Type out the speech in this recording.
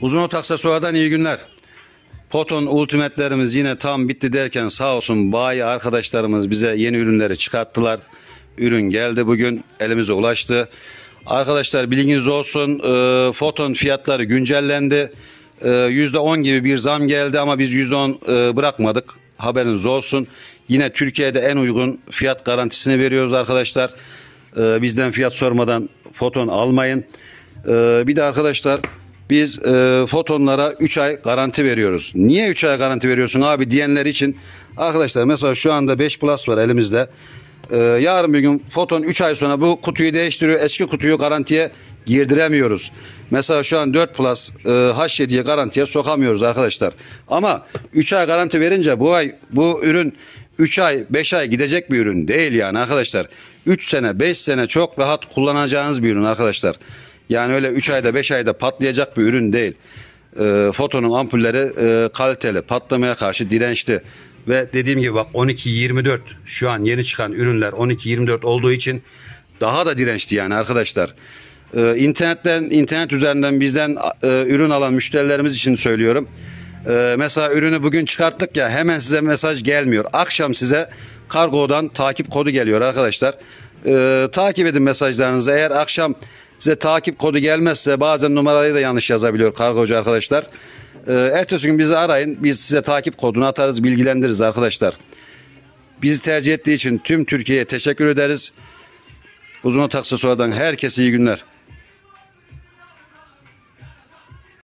Uzunot Aksesuar'dan iyi günler. Foton ultimatlerimiz yine tam bitti derken sağ olsun bayi arkadaşlarımız bize yeni ürünleri çıkarttılar. Ürün geldi, bugün elimize ulaştı. Arkadaşlar bilginiz olsun, foton fiyatları güncellendi. %10 gibi bir zam geldi ama biz %10 bırakmadık. Haberiniz olsun. Yine Türkiye'de en uygun fiyat garantisini veriyoruz arkadaşlar. Bizden fiyat sormadan foton almayın. Bir de arkadaşlar biz fotonlara 3 ay garanti veriyoruz. Niye 3 ay garanti veriyorsun abi diyenler için arkadaşlar, mesela şu anda 5 Plus var elimizde. Yarın bir gün foton 3 ay sonra bu kutuyu değiştiriyor. Eski kutuyu garantiye girdiremiyoruz. Mesela şu an 4 Plus H7'ye garantiye sokamıyoruz arkadaşlar. Ama 3 ay garanti verince bu ürün 3 ay 5 ay gidecek bir ürün değil yani arkadaşlar. 3 sene 5 sene çok rahat kullanacağınız bir ürün arkadaşlar. Yani öyle 3 ayda 5 ayda patlayacak bir ürün değil. Fotonun ampulleri kaliteli, patlamaya karşı dirençli. Ve dediğim gibi bak 12-24 şu an yeni çıkan ürünler 12-24 olduğu için daha da dirençli yani arkadaşlar. İnternet üzerinden bizden ürün alan müşterilerimiz için söylüyorum. Mesela ürünü bugün çıkarttık ya, hemen size mesaj gelmiyor. Akşam size kargodan takip kodu geliyor arkadaşlar. Takip edin mesajlarınızı. Eğer akşam size takip kodu gelmezse bazen numarayı da yanlış yazabiliyor kargocu arkadaşlar. Ertesi gün bizi arayın. Biz size takip kodunu atarız, bilgilendiririz arkadaşlar. Bizi tercih ettiği için tüm Türkiye'ye teşekkür ederiz. Uzunot Aksesuar'dan herkese iyi günler.